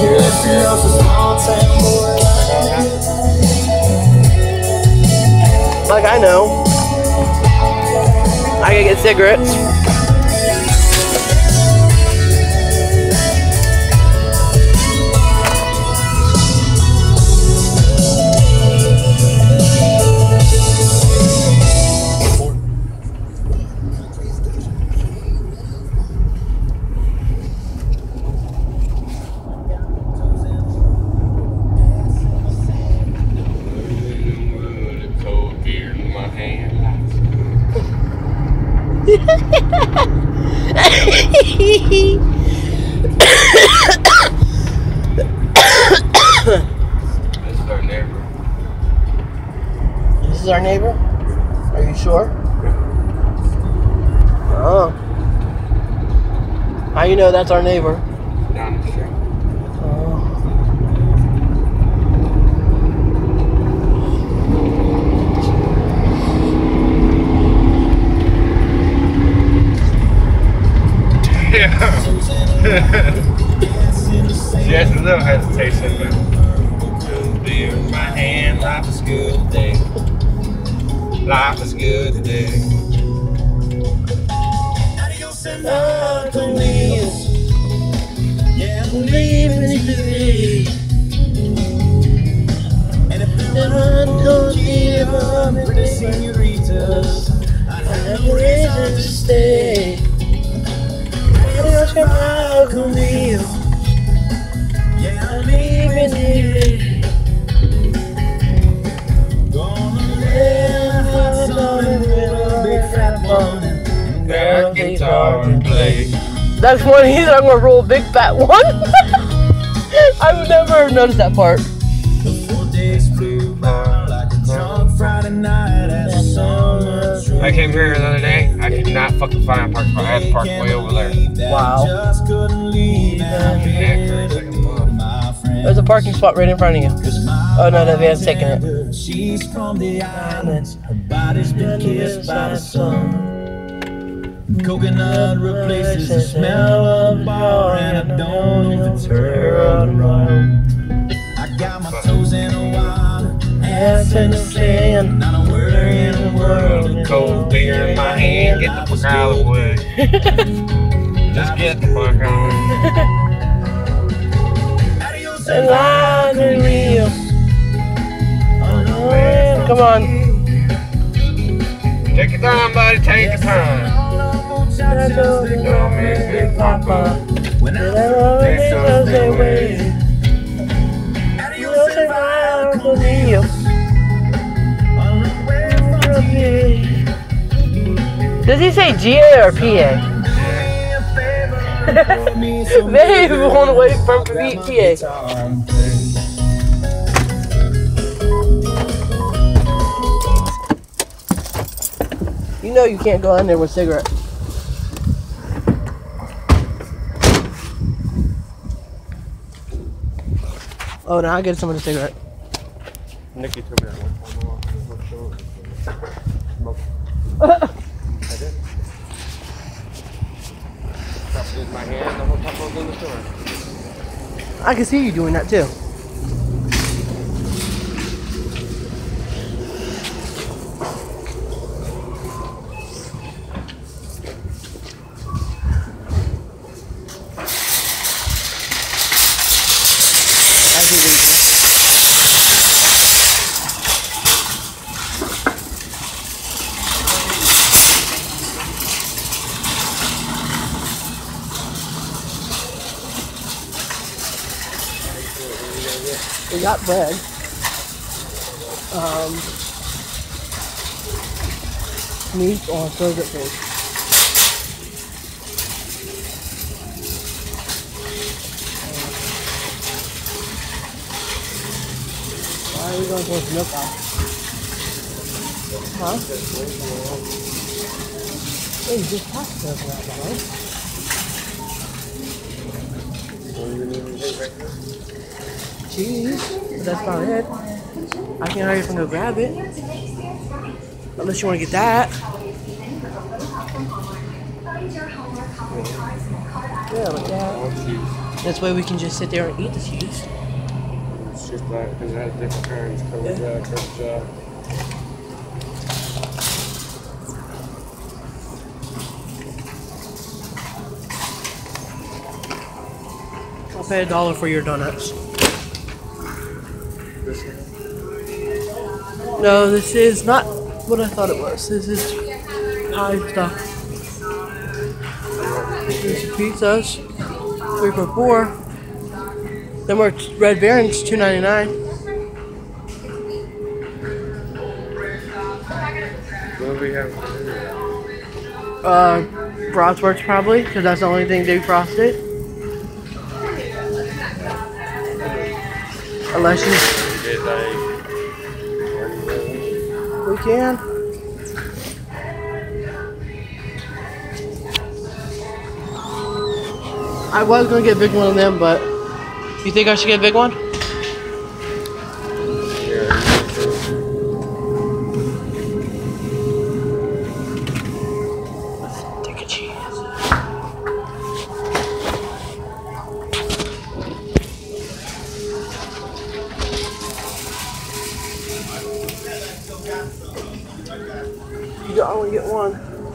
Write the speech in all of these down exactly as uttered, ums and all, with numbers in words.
Like I know. I can get cigarettes. This is our neighbor. This is our neighbor? Are you sure? Oh. How you know that's our neighbor? Down the street. Oh. Yeah. She has a little hesitation, but just beer in my hand. Life is good today. Life is good today. I can live. Yeah, I'm living today. And if I don't give up, senoritas, I have a reason to stay. I can live. Yeah, I'm living today. Gonna live, gonna live a big fat one. Grab a guitar and play. That's one he said I'm gonna roll a big fat one. I've never noticed that part. The four days flew by like a drunk Friday night as the summer drew. I came here the other day. I could not fucking find a park spot. I had to park way over there. Wow. Just couldn't leave that It's like a month. my friend. There's a parking spot right in front of you. Oh no, the van's taking it. She's from the islands. Her body's been kissed by the sun. Coconut replaces the smell of bar, and I don't know if it's her or the rum. I got my toes in the water, ass in the sand, not a word in the world. Cold beer in my hand. Get the fuck out of the way. Just get the fuck out of the way. And I can live. Come on. Take your time, buddy. Take your time. Don't make me papa. When I always say wait. You'll survive to live. Does he say G A or P A? They won't away from P A. You know you can't go in there with cigarettes. Oh, now I get someone a cigarette. Nikki told me that one time. I did. Dropped it in my hand the whole time I was in the store. I can see you doing that too. We got bread. Um, meat on frozen fish. Why are you going to pour some milk out? Huh? Hey, you just passed milk out, right? Cheese, but that's about it. I can't hurry up and go grab it. Unless you want to get that. Yeah, like that. This way we can just sit there and eat the cheese. It's just like, because it has different kinds. Cold dry, cooked dry. I'll pay a dollar for your donuts. This one? No, this is not what I thought it was. This is pie stuff. There's pizzas, three for four. Then more red variants, two ninety nine. What do we have? Uh, Bratwurst probably, because that's the only thing they frosted. Unless you. Get like. We can. I was gonna get a big one of them, but you think I should get a big one? Yeah. Let's take a chance. You can only get one.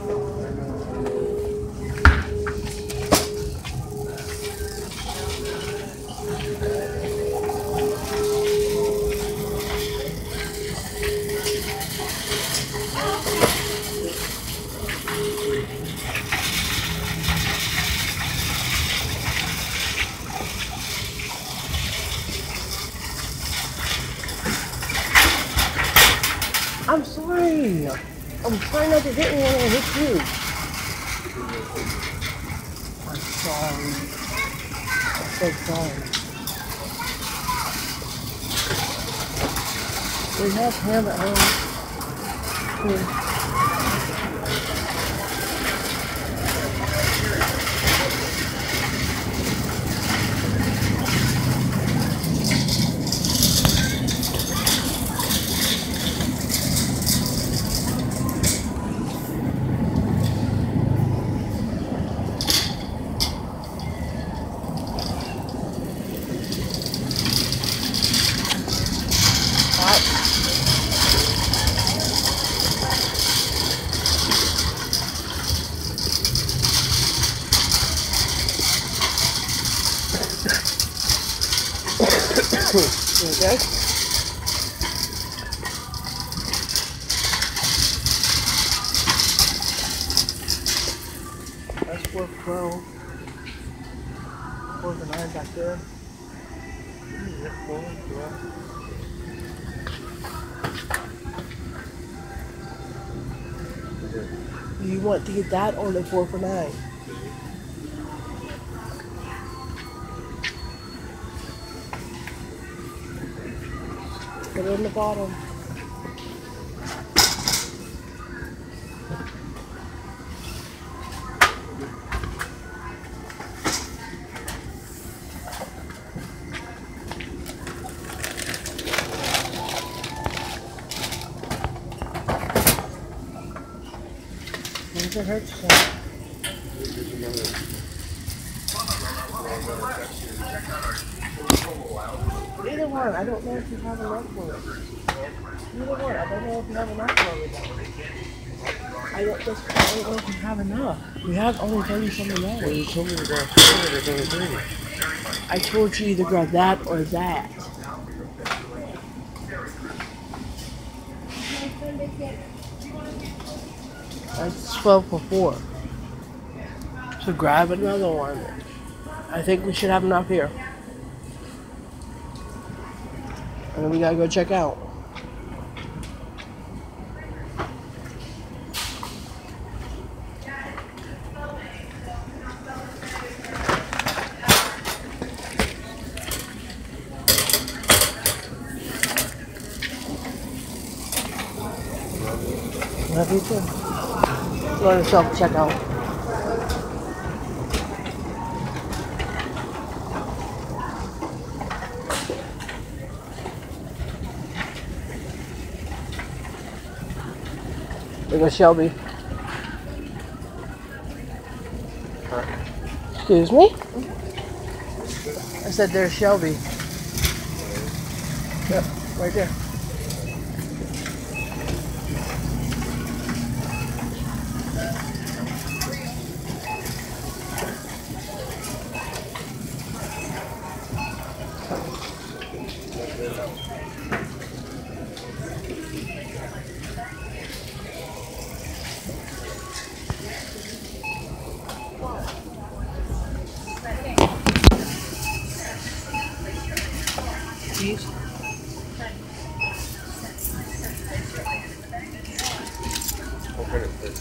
I'm sorry. I'm trying not to hit anyone when I hit you. I'm sorry. I'm so sorry. We have ham at home. Here. Okay. That's four twelve. Four for nine back there. Do you want to get that or the four for nine? Put it in the bottom. It hurts so. Either one, I don't know if you have enough for it. Either one, I don't know if you have enough for it. I don't, just, I don't know if you have enough. We have only thirty something dollars. Well, you told me to grab four, there's only three. I told you either grab that or that. That's twelve for four. So grab another one. I think we should have enough here. And then we gotta go check out. Love you too. Go to self checkout. There goes Shelby. Huh? Excuse me? I said there's Shelby. Yep, right there. Cheese. Open it, please.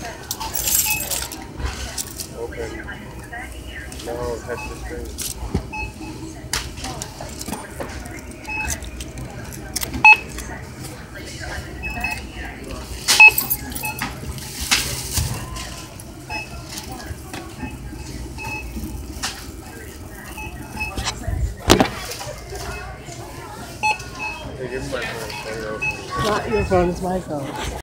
Open. No, touch the screen. Hey, give me my phone. Turn it over. Not your phone, it's my phone.